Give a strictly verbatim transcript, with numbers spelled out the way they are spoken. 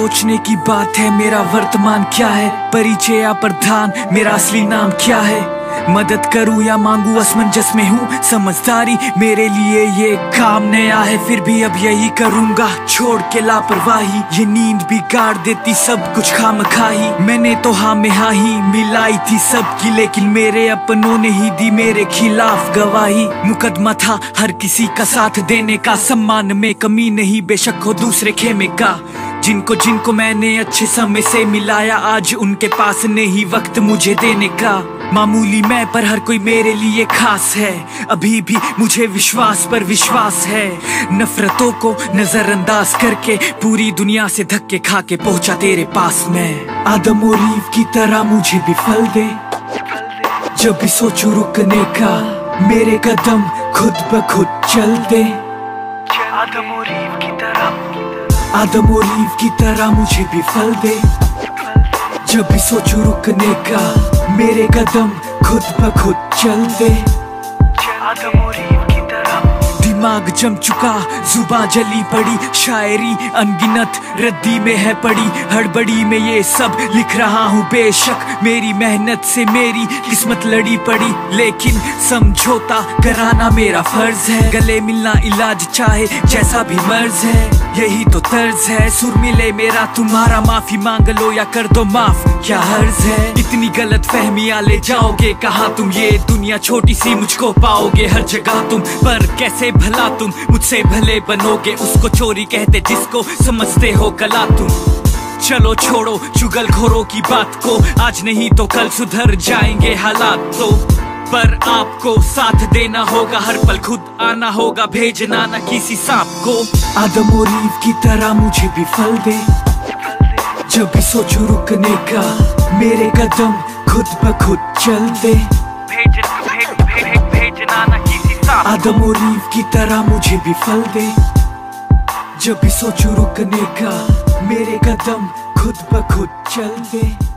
सोचने की बात है मेरा वर्तमान क्या है, परिचय या प्रधान मेरा असली नाम क्या है। मदद करूं या मांगू असमंजस में हूँ, समझदारी मेरे लिए ये काम नया है। फिर भी अब यही करूंगा छोड़ के लापरवाही, ये नींद भी गाड़ देती सब कुछ खाम खाही। मैंने तो हाँ में हाँ ही मिलाई थी सबकी, लेकिन मेरे अपनों ने ही दी मेरे खिलाफ गवाही। मुकदमा था हर किसी का साथ देने का, सम्मान में कमी नहीं बेशक हो दूसरे खेमे का। जिनको जिनको मैंने अच्छे समय से मिलाया, आज उनके पास नहीं वक्त मुझे देने का। मामूली मैं पर हर कोई मेरे लिए खास है, अभी भी मुझे विश्वास पर विश्वास है। नफरतों को नजरअंदाज करके पूरी दुनिया से धक्के खा के पहुंचा तेरे पास मैं। आदम और ईव की तरह मुझे भी फल दे, जब भी सोचूं रुकने का मेरे कदम खुद ब खुद चल दे। आदम और ईव की तरह आदम और ईव की तरह मुझे भी फल दे, जब भी सोचूं रुकने का मेरे कदम खुद ब खुद चल दे। आदम और ईव की तरह दिमाग जम चुका, जुबां जली पड़ी, शायरी अनगिनत रद्दी में है पड़ी। हड़बड़ी में ये सब लिख रहा हूँ बेशक, मेरी मेहनत से मेरी किस्मत लड़ी पड़ी। लेकिन समझौता कराना मेरा फर्ज है, गले मिलना इलाज चाहे जैसा भी मर्ज है। यही तो तर्ज है, सुर मिले मेरा तुम्हारा, माफी मांग लो या कर दो माफ, क्या हर्ज है। इतनी गलत फहमियां ले जाओगे कहाँ तुम, ये दुनिया छोटी सी मुझको पाओगे हर जगह तुम। पर कैसे भला तुम मुझसे भले बनोगे, उसको चोरी कहते जिसको समझते हो कला तुम। चलो छोड़ो चुगलखोरों की बात को, आज नहीं तो कल सुधर जाएंगे हालात तो। पर आपको साथ देना होगा, हर पल खुद आना होगा, भेजना न किसी सांप को। आदम और ईव की तरह मुझे भी फल दे, जब भी सोचूं रुकने का मेरे कदम खुद ब खुद चल दे। भेज, भेज, भेज, भेजना न किसी सांप। आदम और ईव की तरह मुझे भी फल दे, जब भी सोचूं रुकने का मेरे कदम खुद ब खुद चल दे।